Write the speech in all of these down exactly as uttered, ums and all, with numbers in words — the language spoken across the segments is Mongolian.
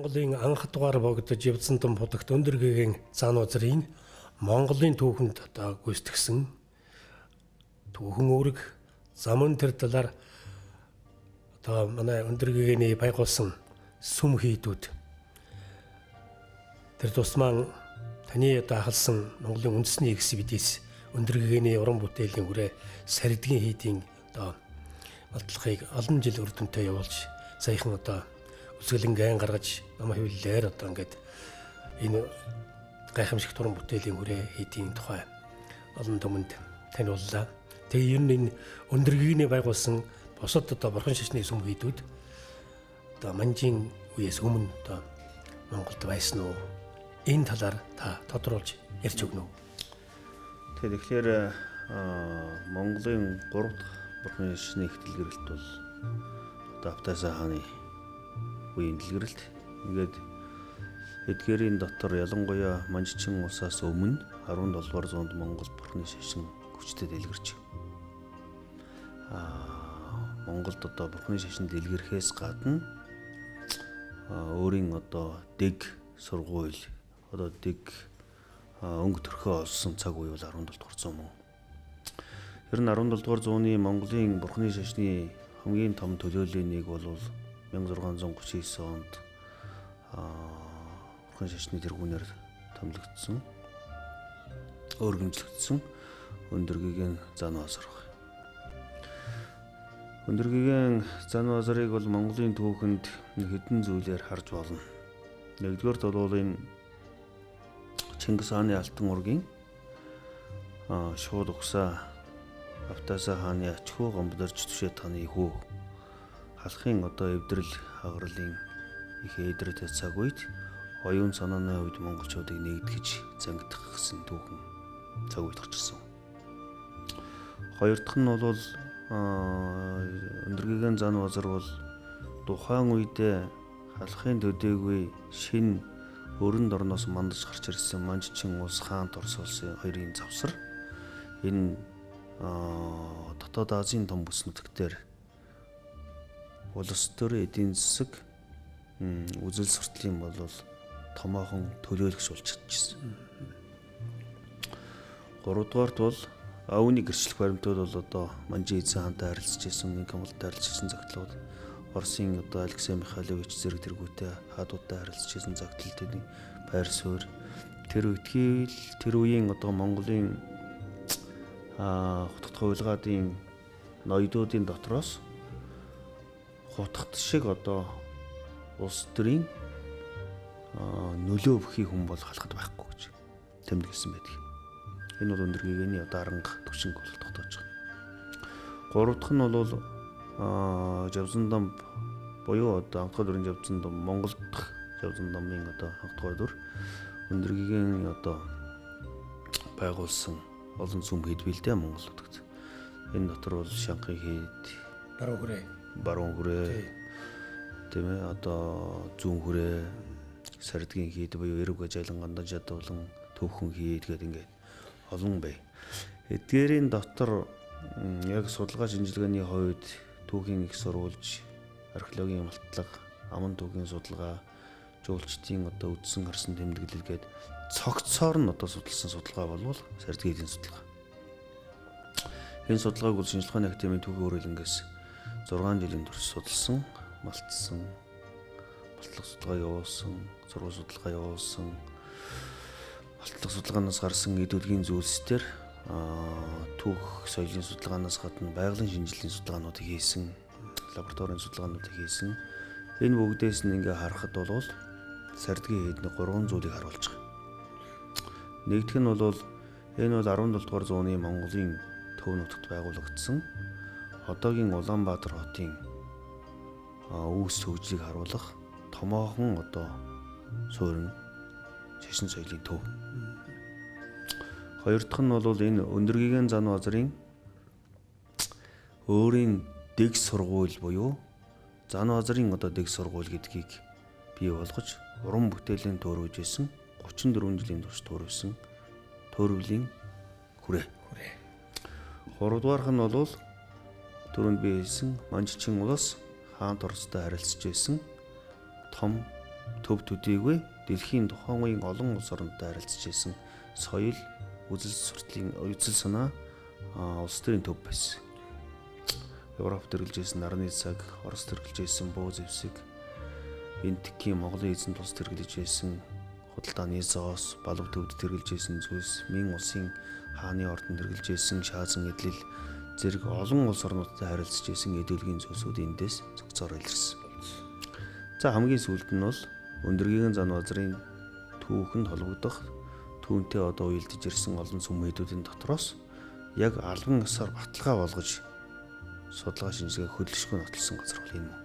Монголын анх дугаар богдож явсан том будагт өндөргийн зан узрын Монголын түүхэнд одоо гүйцэтгсэн түүхэн үүрэг замун тэр талаар одоо манай өндөргийн байгуулсан сүм хийдүүд тэр тусман таны одоо ахалсан Монголын үндэсний экспедиц өндөргийн уран бүтээлийн хүрээ сардгийн хийдийн одоо баталгаыг олон жил үр дүнтэй явуулж саяхан одоо үсгэлэн гаргаж намайг хөвлөлөөр одоо ингээд энэ гайхамшигт уран бүтээлийн хүрээ хийдийн тухай олон түмэнд таниуллаа. Тэгээ ер нь энэ өндөргийн байгуулсан босод одоо бурхан шашны сүм хийдүүд одоо манжийн үеэс өмнө одоо Монголд байсан уу? Энэ талаар та тодруулж ярьж өгнө үү? Тэгэхээр Монголын гурав дахь бурхан шашны их дэлгэрэлт бол одоо Автаасай хааны үеийн дэлгэрэлт. Ингээд эдгээрийн дотор ялангуяа Манжчин усаас өмнө арван долдугаар зуунд Монгол бурхны шашин хүчтэй дэлгэрч. Аа Монголд одоо бурхны шашин дэлгэрхээс гадна өөрийн одоо дэг сургууль одоо дэг өнгө төрхөө олсон цаг үе бол арван долдугаар зуун мөн. Ер нь арван долдугаар зууны Монголын бурхны шашны хамгийн том төлөөллийн нэг бол мянга зургаан зуун гучин девять онд бурхан шашны тэргүүнээр томилогдсон, өргөмжлөгдсөн өндөргийн зан базар. Өндөргийн зан базарыг бол Монголын түүхэнд хэдэн зүйлээр харж болно. Нэгдүгээр бол энэ Чингис хааны алтан ургийн шууд угсаа Автаасай хааны ачхуу гомболорч түшээ таны хүү халахын одоо эвдрэл хагралын их эдрэт цаг үед оюун санааны үед монголчуудыг нэгтгэж зангидах гэсэн түүхэн цаг үед гарчсан. Хоёр дахь нь бол өндөргийн зан базар бол тухайн үедээ халахын төдийгүй шин өрөнд орноос мандаж гарч ирсэн Манжчин улс хаан Торс улсын хоёрын завсар энэ дотоод Азийн том бүс нутагтэр улс төр эдийн засаг үзэл сурталын бол томоохон төлөөлөгч болж чадчихсан. Гуравдугаарт бол Ауны гэрчлэх баримтууд бол одоо Манжин эзэн хаантай харилцаж ирсэн, Инкамлтай харилцаж ирсэн загтлууд, Оросын одоо Алексей Михайлович зэрэг тэргүүтэй хаадуудтай харилцаж ирсэн загтлуудын байр суурь. Тэр үеийн тэр үеийн одоо Монголын аа хутгах хуйлгаадын ноёдуудын дотроос хутгахт шиг одоо улс төрийн нөлөө өгөх хүн бол халахад байхгүй гэж тэмдэглэсэн байдаг. Энэ бол өндөргийн одоо аранга төвшинг бол тогтоож байгаа. Гурав дахь нь бол Жавзан дам буюу одоо анх дөрвөн Жавзан дам Монгол дахь Жавзан дамын одоо анх дугаар дүр өндөргийн одоо байгуулсан олон сүм хийдвэлтэй Монгол утгад. Энэ дотор бол Шанхай хийд, Баруун хүрээ, Баруун хүрээ тийм ээ одоо зүүн хүрээ, сардгийн хийд буюу эрэг ажиалан гандан жадуулан төвхөн хийд гэдэг ингээд олон бай. Эдгээрийн дотор яг судалгаа шинжилгээний хувьд түүхийн их сурвалж, археологийн малтлага, аман түүхийн судалгаа, жуулчдын одоо үдсэн харсан тэмдэглэл гээд цогцоор нь одоо судалсан судалгаа болвол сардгийн хийдийн судалгаа. Энэ судалгааг бол шинжилгээ ухааны академийн түүхийн хөрөлнгөөс зургаан жилийн турш судалсан, малтсан, малтлах судалгаа явуулсан, зураг судалгаа явуулсан, малтлах судалгаанаас гарсан эдүүдгийн зүйлсээр түүх соёлын судалгаанаас гадна байгалийн шинжилгээний судалгаануудыг хийсэн, лабораторийн судалгаануудыг хийсэн. Энэ бүгдээс нь ингээ харахад бол сардгийн хийдний гурван зүйлийг харуулж байгаа. Нэгдүгээр нь бол энэ бол арван долдугаар зууны Монголын төв нутагт байгуулагдсан одоогийн Улаанбаатар хотын үүс хөгжлийг харуулах томоохон одоо суурин шашин соёлын төв. Хоёр дахь нь бол энэ өндөргийн зан базарын өөрийн дэг сургууль буюу зан базарын одоо дэг сургууль гэдгийг бий болгож уран бүтээлийн төөрөж исэн гучин дөрвөн жилийн турш төөрөвсөн төөрөвлийн хүрээ. Гуравдугаарх нь бол түрүүнд би хэлсэн Манжчин улс хаан Торстой харилцаж байсан том төв төдийгүй дэлхийн тухайн үеийн олон улс орнуудтай харилцаж байсан соёл, үзэл сурталын үзэл санаа улс төрийн төв байсан. Европ төрөлж байсан нарны цаг, Орос төрөлж байсан буу зэвсэг, Энтхийн Монголын эзэнт улс төрөлж байсан худалдааны зоос, балав төвд төрөлж байсан зүйлс, Мин улсын хааны ордон төрөлж байсан шаазан эдлэл зэрэг олон улс орнуудтай харилцаж байсан эдүүлгийн зүйлсүүд эндээс цогцоор илэрсэн. За хамгийн сүүлд нь бол Өндөргийн зан базрын түүхэнд холбогдох түүнтэй одоо уялдаж ирсэн олон сүмээдүүдийн дотроос яг албан ёсоор баталгаа болгож судалгаа шинжилгээ хөдөлгөшгүй нотолсон газар бол энэ.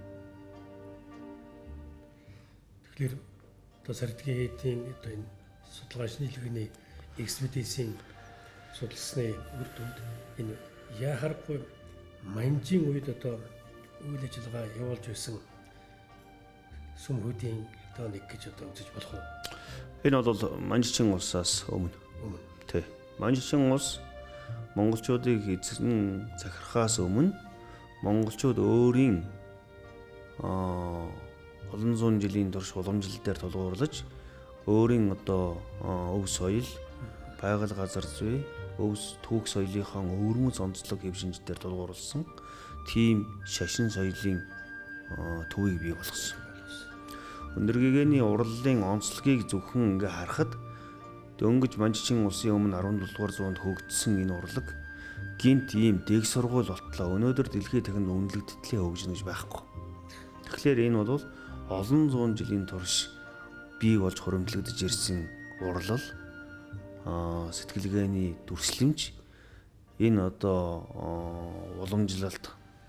Тэгэхээр одоо Сардгийн хэдийн одоо энэ судалгаа шинжилгээний экспедицийн судалсны үр дүнд энэ яхахгүй манжийн үед одоо үйл ажиллагаа явуулж байсан сүмхүүдийн одоо нэг гэж одоо үзэж болох уу? Энэ бол Манжчин улсаас өмнө. Тэ. Манжчин улс монголчуудыг эзэн захирахаас өмнө монголчууд өөрийн аа олон зуун жилийн турш уламжлал дээр тулгуурлаж өөрийн одоо өв соёл, байгаль газар зүй, өв түүх соёлынхаа өвөрмөц онцлог хэв шинжээр тулгуурласан тийм шашин соёлын төвийг бий болгосон. Өндөргийгээний урлалын онцлогийг зөвхөн ингээ харахад дөнгөж Манжчин улсын өмнө арван долдугаар зуунд хөгжсөн энэ урлаг гинт ийм дэг сургууль болтлоо. Өнөөдөр дэлхийд дахин үнэлэгдтлээ хөгжнө гэж байхгүй. Тэгэхээр энэ бол олон зуун жилийн турш бий болж хуримтлагдж ирсэн урлал, сэтгэлгээний дүрслэмж, энэ одоо уламжлалт,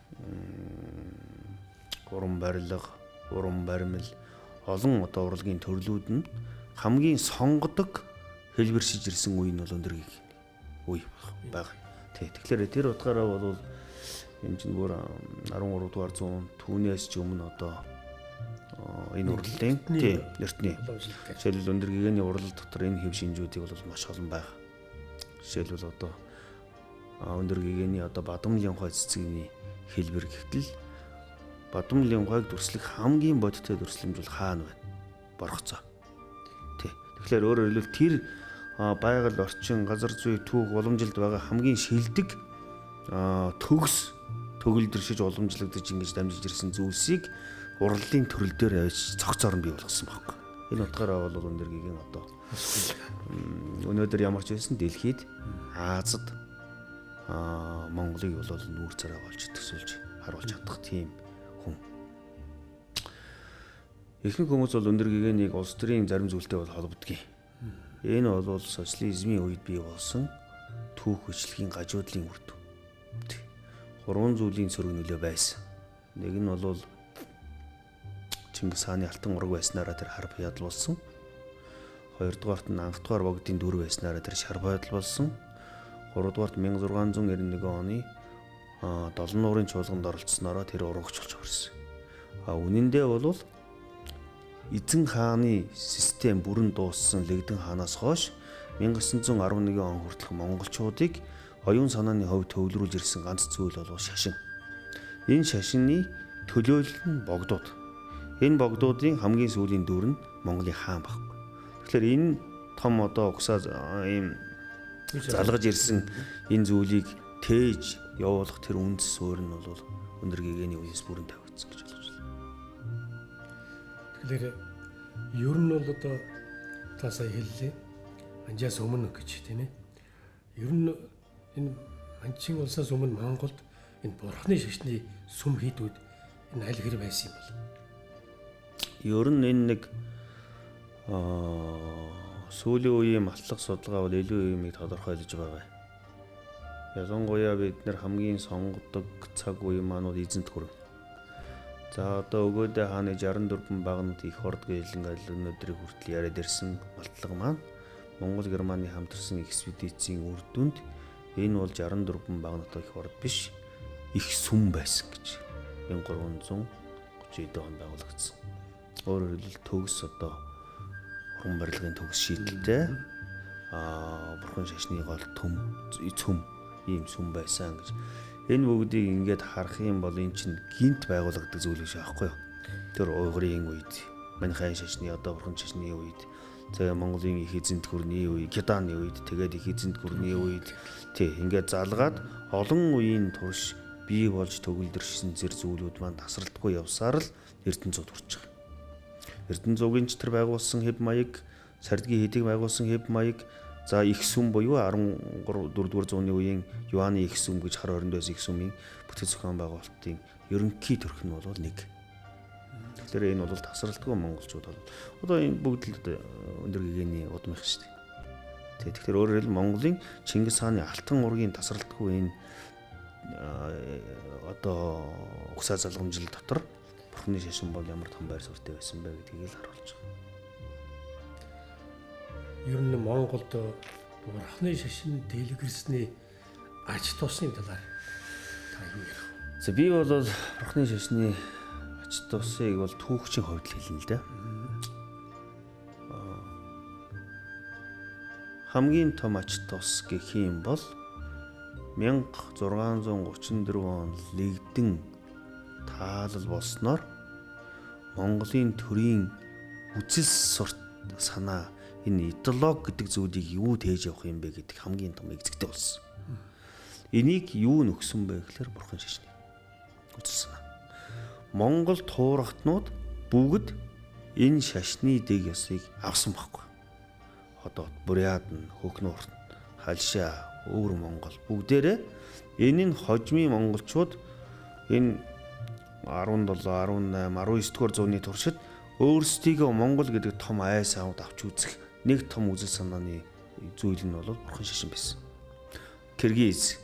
уран барилга, уран баримл олон одоо урлагийн төрлүүд нь хамгийн сонгодог хэлбэршиж ирсэн үе нь бол Өндөргийн үе байна. Тий. Тэгэхээр тэр утгаараа бол энэ чинь бүр арван гурав дугаар зуун түүнээс ч өмнө одоо энэ урлагийн тий эртний жишээлбэл Өндөргийн урлал дотор энэ хэв шинжүүдийг бол маш олон байна. Жишээлбэл одоо Өндөргийн одоо Бадам Лянхай цэцгийн хэлбэр гэтэл Бадам Лянхайг дүрслэх хамгийн бодиттой дүрслэмж бол хаана байна? Боргоцоо. Тий. Тэгэхээр өөрөөр хэлбэл тэр байгаль орчин, газар зүй, түүх уламжилд байгаа хамгийн шилдэг төгс төгөлдршиж уламжлагдаж ингэж дамжиж ирсэн зүйлсийг урлалын төрөл дээр авч цогцоор нь бий болгосон байхгүй. Энэ утгаараа бол Өндөргийн одоо өнөөдөр ямар ч байсан дэлхийд Азад Монголыг бол нүүр царай болж төсөлж харуулж чадах тийм хүн. Ихэнх хүмүүс бол Өндөргийн улс төрийн зарим зүйлтэй бол холбогдгийг. Энэ бол социализмын үед бий болсон түүх хүчлэгийн гажуудлын үр дүн. Гурван зүйлийн сөрөг нөлөө байсан. Нэг нь бол Чингис хааны алтан ураг байснараа тэр харб ядлуулсан. Хоёрдугаарт нь анхдугаар богдын дүр байснараа тэр шар байдал болсон. Гуравдугаарт мянга зургаан зуун нэрэн нэгэн оны долон нуурын чуулганд оролцсноороо тэр урагч болж ирсэн. А үнэндээ бол эзэн хааны систем бүрэн дууссан Лэгдэн хаанаас хойш 천구 арван нэгэн он хүртэлх монголчуудыг оюун санааны хувьд төвлөрүүлж ирсэн ганц зүйл бол шашин. Энэ шашины төлөөлөл нь богдууд. Энэ богдуудын хамгийн сүүлийн дүр нь Монголын хаан баггүй. Тэгэхээр энэ том одоо угсаа ийм залгаж ирсэн энэ зүйлийг тээж явуулах тэр үндэс суурь нь бол Өндөргийн үеэс бүрэн тавигдсан гэж болж байна. Тэгэхээр ер нь бол одоо та сая хэллээ. Манжаас өмнө гэж тийм ээ. Ер нь энэ Манжчин улсаас өмнө Монголд энэ бурхны шашны сүм хийдүүд энэ аль хэр байсан юм бол? Ер нь энэ нэг аа сүүлийн үеийн матлах судалгаа бол илүү юмыг тодорхойлж байгаа. Ялангуяа бид нэр хамгийн сонгодог цаг үе маань бол эзэнт гүрэн. За одоо өгөөдөө хааны шестьдесят дөрвөн багнад их орд гэж ингээл өнөөдрийг хүртэл яриад ирсэн болтлого маань Монгол Германы хамтарсан экспедицийн үр дүнд энэ бол шестьдесят дөрвөн багнад их орд биш их сүм байсан гэж мянга гурван зуун гучин онд байгуулагдсан. Өөрөөр хэлбэл төгс одоо уран барилгын төгс шийдэлтэй аа бурхан шашны гол төм цөм ийм сүм байсан гэж. Энэ бүгдийг ингээд харах юм бол эн чинь гинт байгуулагддаг зүйл биш аахгүй юу? Тэр уйгрын үед Манайхайн шашны одоо бурхан шашны үед за Монголын их эзэнт гүрний үе, Кедааны үед тэгээд их эзэнт гүрний үед тий ингээд залгаад олон үеийн турш бий болж төгөлдөршсөн зэр зүйлүүд маань тасралтгүй явсаар л Эрдэнэ цуг төрж байгаа. Эрдэнэ цугийн ч тэр байгуулсан хэв маяг, Сардгийн хэдийг байгуулсан хэв маяг, за их сүм буюу арван дөрөвдүгээр зууны үеийн Юаны их сүм гэж хар хоринд байсан их сүмийн бүтэц зохион байгуулалтын ерөнхий төрх нь бол нэг. Тэгэхээр энэ бол тасралтгүй монголчууд бол одоо энэ бүгд л өндөр гэгээний удам их шүү дээ. Тэгэхээр өөрөөр хэлбэл Монголын Чингис хааны алтан ургийн тасралтгүй энэ одоо угсаа залгамжил дотор Бурхны шашин бол ямар том байр суурьтай байсан бэ гэдгийг л харуулж байгаа. Ер нь Монголд Бурхны шашин дэлгэрсний ач тусны талаар та юу ярих вэ? За би бол Бурхны шашны ач тусыг бол түүхчийн хувьд л хэлнэ л дээ. Хамгийн том ач тус гэх юм бол мянга зургаан зуун гучин дөрвөн он лэгдэн таалал болсноор Монголын төрийн үзэл сурт санаа энэ идеологи гэдэг зүйлийг юу тээж явах юм бэ гэдэг хамгийн томэгзэгтэй болсон. Энийг юу нөхсөн бэ гэхээр бурхан шашны үзэл санаа. Монгол туурахтнууд бүгд энэ шашны дэг ёсыг авсан байхгүй. Одоо Буряд нь, Хөхнуурт, Халшаа, Өвөр Монгол бүгдээрээ энэ нь хожмын монголчууд энэ арван долоо, арван найм, арван девь дугаар зууны туршид өөрсдийгөө Монгол гэдэг том ай саавд авч үзэх нэг том үзэл санааны зүйл нь бол бурхан шашин байсан. Киргиз,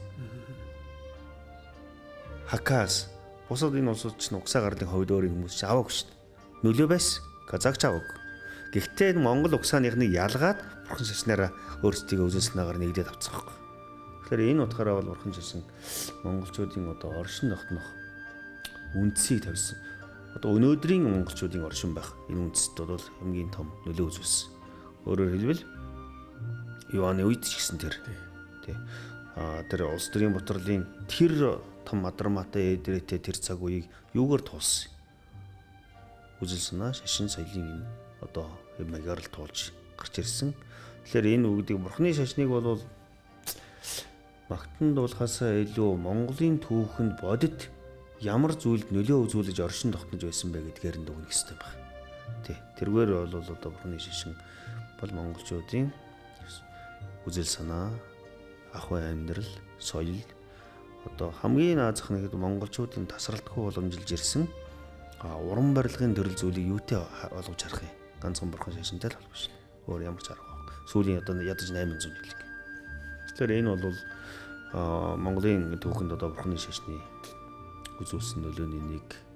Хакас, бусад энэ улсууд ч угсаа гарлын хувьд өөр хүмүүс ч аваагүй шүү дээ. Нөлөө байсан. Казакч аваагүй. Гэхдээ Монгол угсааныхныг ялгаад бурхан шашнаараа өөрсдийгөө үзэл санаагаар нэгдээд авцсан байхгүй. Тэгэхээр энэ утгаараа бол бурхан шашин монголчуудын одоо оршин тогтнох үндсийг тавьсан. Одоо өнөөдрийн монголчуудын оршин байх энэ үндсэд бол хамгийн том нөлөө үзүүлсэн. Өөрөөр хэлбэл Юаны үед ч гэсэн тэр тий а тэр улс төрийн бутрлын тэр том Мадармаатай эдрэтэй тэр цаг үеийг юугаар туулсан? Үзэл санаа, шашин, соёлын энэ одоо хэв маягаар л туулж гарч ирсэн. Тэгэхээр энэ үгдийг бурхны шашныг бол магтан дуулахаасаа илүү Монголын түүхэнд бодит ямар зүйлд нөлөө үзүүлж оршин тогтнож байсан бэ гэдгээр нь дүгнэх хэрэгтэй байна. Тий. Тэргээр бол одоо бурхны шашин бол монголчуудын үзэл санаа, ахуй амьдрал, соёл одоо хамгийн наазах нэг монголчуудын тасралтгүй боломжилж ирсэн уран барилгын төрөл зүйлийг юутай олгож харах юм? Ганцхан бурхан шашинтай л холбоош. Өөр ямар ч арга байхгүй. Сүүлийн одоо ядаж восемь зуун жил. Тэгэхээр энэ бол Монголын түүхэнд одоо бурхны шашны үзүүлсэн нөлөөний нэг